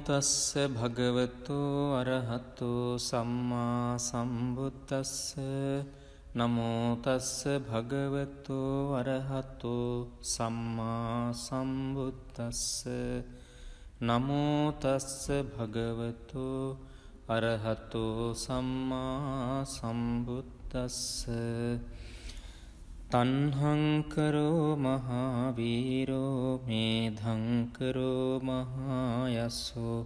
තස්ස භගවතු අරහතු සම්මා සම්බුද්දස්ස නමෝ තස්ස භගවතු අරහතු සම්මා සම්බුද්දස්ස නමෝ තස්ස භගවතු අරහතු සම්මා සම්බුද්දස්ස තණ්හංකරෝ මහාවීරෝ මේධංකරෝ මහායස්සෝ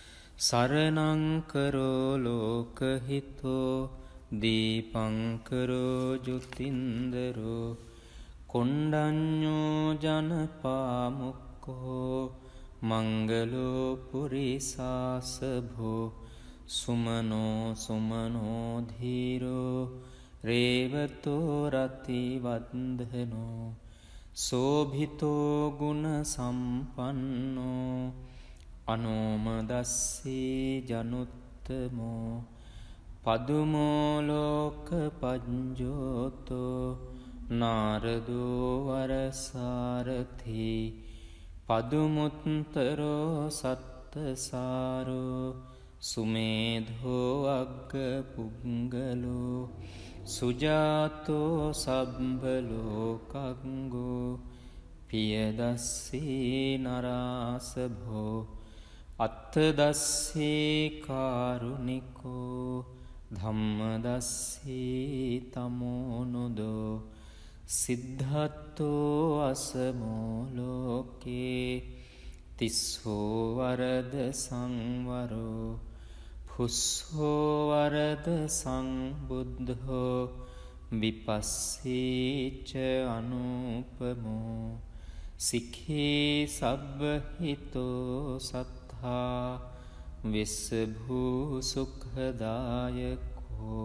සරණංකරෝ ලෝකහිතෝ දීපංකරෝ ජුතින්දරෝ කොණ්ඩඤ්ඤෝ ජනපාමුක්ඛෝ මංගලෝ පුරිසාසභෝ සුමනෝ සුමනෝ ධීරෝ රේවතෝ රතිවන්දනෝ සෝභිතෝ ගුණ සම්පන්නෝ අනෝමදස්සී ජනුත්තමෝ පදුමෝ ලෝක පඤ්ජෝතෝ නාරදෝ වරසාරථි පදුමුත්තරෝ සත්තසාරෝ සුමේධෝ අග්ග පුංගලෝ සුජාතෝ සබ්බලෝකංගෝ පියදස්සී නරාසභෝ අත්තදස්සී කාරුණිකෝ ධම්මදස්සී තමෝනුදෝ සිද්ධත්තෝ අසමෝ ලෝකේ තිස්සෝ වරද සංවරෝ පුස්සෝ වරද සංබුද්ධෝ විපස්සීච අනුපමෝ සික්ඛී සබ්බහිතෝ සත්තා විස්සභූ සුඛදායකෝ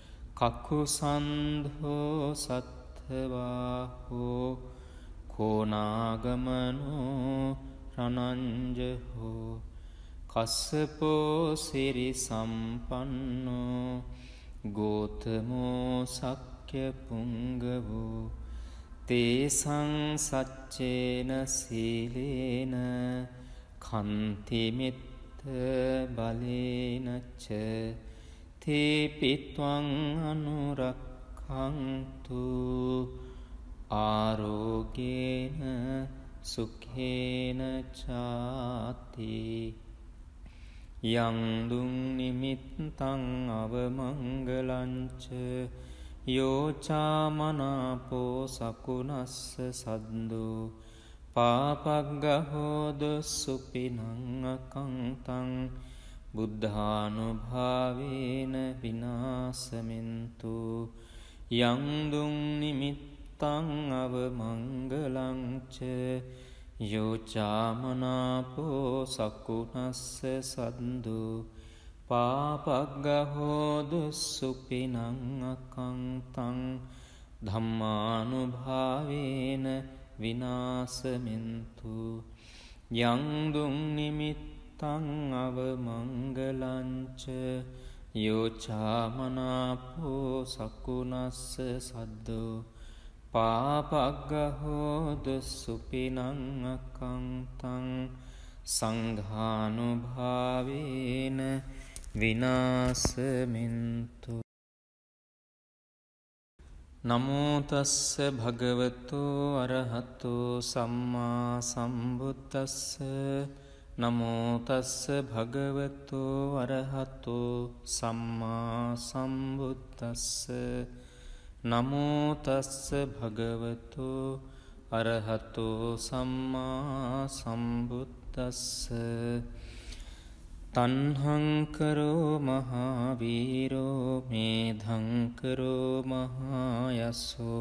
කකුසන්ධෝ සත්ථවාහෝ කෝනාගමනෝ රණංජහෝ කස්සපෝ සිරි සම්පන්නෝ ගෝතමෝ සක්්‍ය පුංගවෝ තේසං සච්චේන සීලේන කන්තිමිත්ත බලේනච්ච තේපිත්වං අනුරක්ඛන්තු ආරෝගේන සුඛේන චාති යං දුං නිමිත්තං අවමංගලංච යෝචාමනාපෝ සකුණස්ස සද්දෝ පාපග්ගහෝද සුපිනං අකංතං බුද්ධානුභාවේන විනාසමින්තු යං දුං නිමිත්තං අවමංගලංච යෝචාමනාපෝ සකුණස්ස සද්දු පාපග්ගහෝදු සුපිනං අකංතං ධම්මානුභාවේන විනාසමින්තු යං දුං නිමිත්තං අවමංගලංච යෝචාමනාපෝ සකුණස්ස සද්දු පාපග්ගහෝද සුපිනං අකංතං සංඝානුභාවේන විනාසමින්තු නමෝ තස්ස භගවතු අරහතු සම්මා සම්බුද්දස්ස නමෝ තස්ස භගවතු අරහතු සම්මා සම්බුද්දස්ස නමෝ තස්ස භගවතු අරහතු සම්මා සම්බුද්දස්ස තණ්හංකරෝ මහාවීරෝ මේධංකරෝ මහායස්සෝ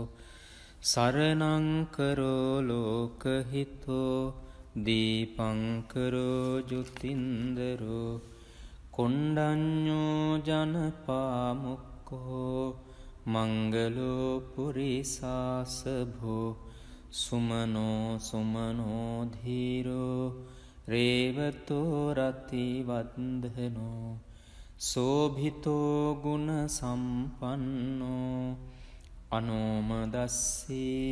සරණංකරෝ ලෝකහිතෝ දීපංකරෝ ජුතින්දරෝ කොණ්ඩඤ්ඤෝ ජනපාමුක්ඛෝ මංගලෝ පුරිසාසභෝ සුමනෝ සුමනෝ ධීරෝ රේවතෝ රතිවන්දනෝ සෝභිතෝ ගුණ සම්පන්නෝ අනෝමදස්සී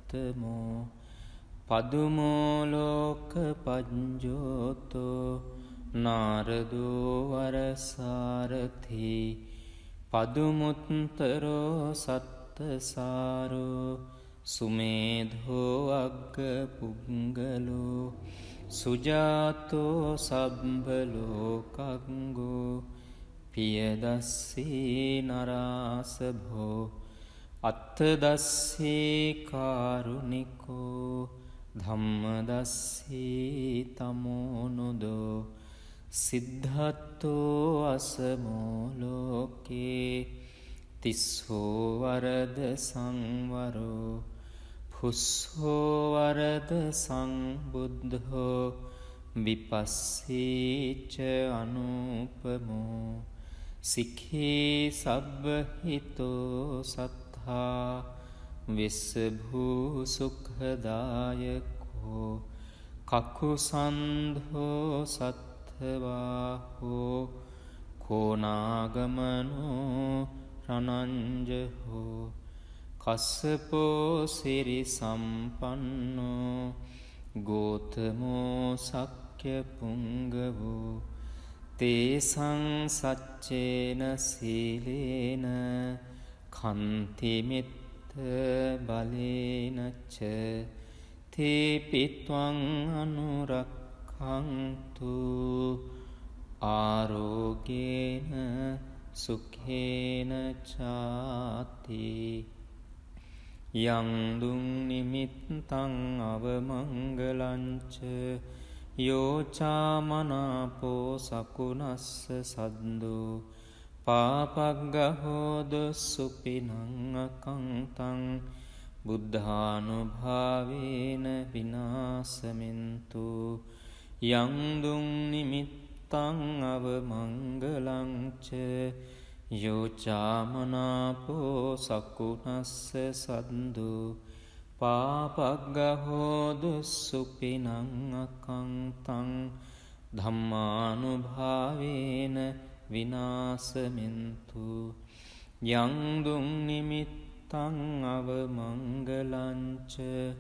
ජනුත්තමෝ පදුමෝ ලෝක පඤ්ජෝතෝ නාරදෝ වරසාරථි පදුමුත්තරෝ සත්තසාරෝ සුමේධෝ අග්ග පුංගලෝ සුජාතෝ සබ්බලෝකංගෝ පියදස්සී නරාසභෝ අත්තදස්සී කාරුණිකෝ ධම්මදස්සී තමෝනුදෝ සිද්ධත්තෝ අසමෝලෝකේ තිස්සෝ වරද සංවරෝ පුස්සෝ වරද සංබුද්ධෝ විපස්සීච අනුපමෝ සික්ඛී සබ්බහිතෝ සත්තා විස්සභූ සුඛදායකෝ කකුසන්ධෝ සත්ථවාහෝ කෝනාගමනෝ රණංජහෝ කස්සපෝ සිරි සම්පන්නෝ ගෝතමෝ සක්්‍ය පුංගවෝ තේසං සච්චේන සීලේන කන්තිමිත්ත බලේනච්ච තේපිත්වං අනුරක්ඛන්තු ආරෝගේන සුඛේන චාති යං දුං නිමිත්තං අවමංගලංච යෝචාමනාපෝ සකුනස්ස සද්දෝ පාපග්ගහෝද සුපිනං අකංතං බුද්ධානුභාවේන විනාසමින්තු යං දුං නිමිත්තං අවමංගලංච යෝචාමනාපෝ සකුනස්ස සද්දෝ පාපග්ගහෝද සුපිනං අකංතං ධම්මානුභාවේන විනාසමින්තු යං දුං නිමිත්තං අවමංගලංච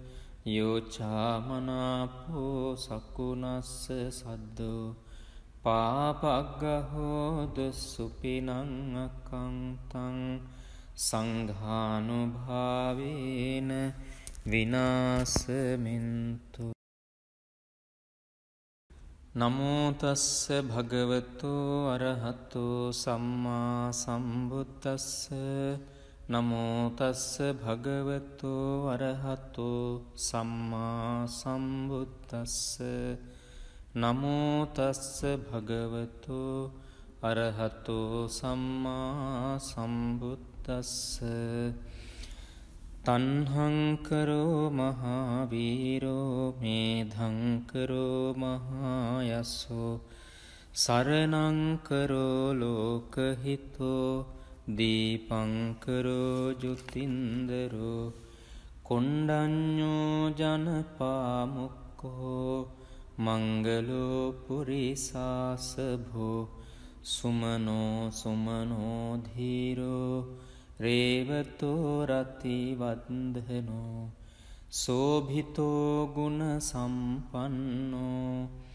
යෝචාමනාපෝ සකුනස්ස සද්දෝ පාපග්ගහෝද සුපිනං අකංතං සංඝානුභාවේන විනාසමින්තු නමෝ තස්ස භගවතෝ අරහතෝ සම්මා සම්බුද්දස්ස නමෝ තස්ස භගවතෝ අරහතෝ සම්මා සම්බුද්දස්ස නමෝ තස්ස භගවතෝ අරහතෝ සම්මා සම්බුද්දස්ස තණ්හං කරෝ මහාවීරෝ මේධං කරෝ මහායසෝ සරණං කරෝ ලෝකහිතෝ දීපං කරෝ ජුතින්දරෝ කොණ්ඩඤ්ඤෝ ජනපාමුක්ඛෝ මංගලෝ පුරිසාසභෝ සුමනෝ සුමනෝ ධීරෝ රේවතෝ රතිවන්දනෝ සෝභිතෝ ගුණ සම්පන්නෝ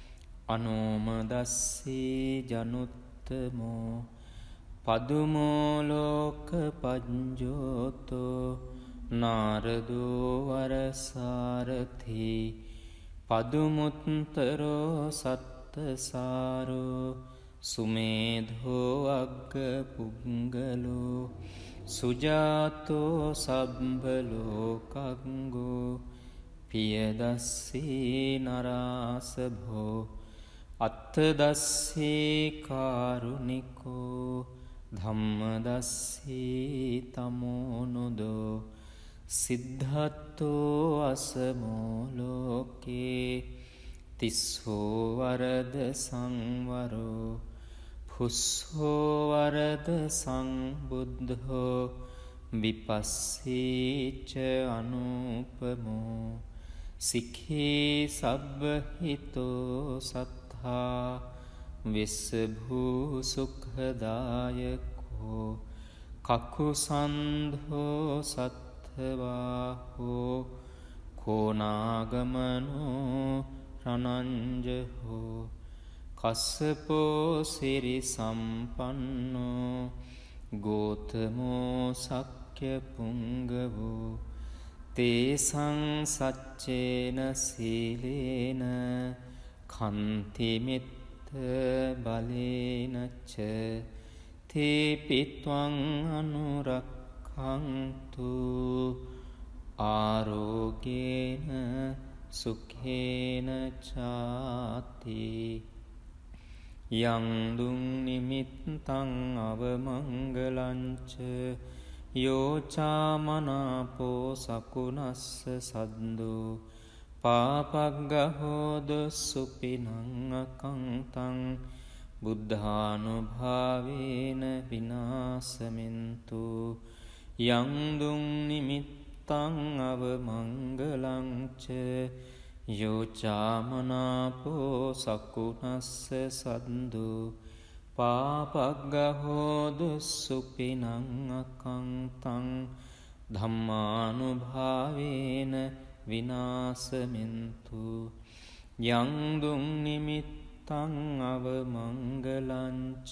අනෝමදස්සී ජනුත්තමෝ පදුමෝ ලෝක පඤ්ජෝතෝ නාරදෝ වරසාරථි පදුමුත්තරෝ සත්තසාරෝ සුමේධෝ අග්ග පුංගලෝ සුජාතෝ සබ්බලෝකංගෝ පියදස්සී නරාසභෝ අත්තදස්සී කාරුණිකෝ ධම්මදස්සී තමෝනුදෝ සිද්ධත්තෝ අසමෝලෝකේ තිස්සෝ වරද සංවරෝ පුස්සෝ වරද සංබුද්ධෝ විපස්සීච අනුපමෝ සික්ඛී සබ්බහිතෝ සත්තා විස්සභූ සුඛදායකෝ කකුසන්ධෝ සත්ථවාහෝ කෝනාගමනෝ රණංජහෝ කස්සපෝ සිරි සම්පන්නෝ ගෝතමෝ සක්්‍ය පුංගවෝ තේසං සච්චේන සීලේන කන්තිමිත්ත බලේනච්ච තේපිත්වං අනුරක්ඛන්තු ආරෝගේන සුඛේන චාති යං දුං නිමිත්තං අවමංගලංච යෝචාමනාපෝ සකුනස්ස සද්දෝ පාපග්ගහෝද සුපිනං අකංතං බුද්ධානුභාවේන විනාසමින්තු යං දුං නිමිත්තං අවමංගලංච යෝචාමනාපෝ සකුනස්ස සද්දෝ පාපග්ගහෝද සුපිනං අකංතං ධම්මානුභාවේන විනාසමින්තු යං දුං නිමිත්තං අවමංගලංච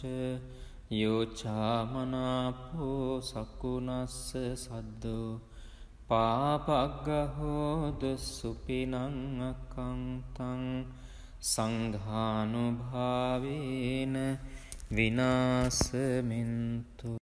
යෝචාමනාපෝ සකුනස්ස සද්දෝ පාපග්ගහෝද සුපිනං අකංතං සංඝානුභාවේන විනාසමින්තු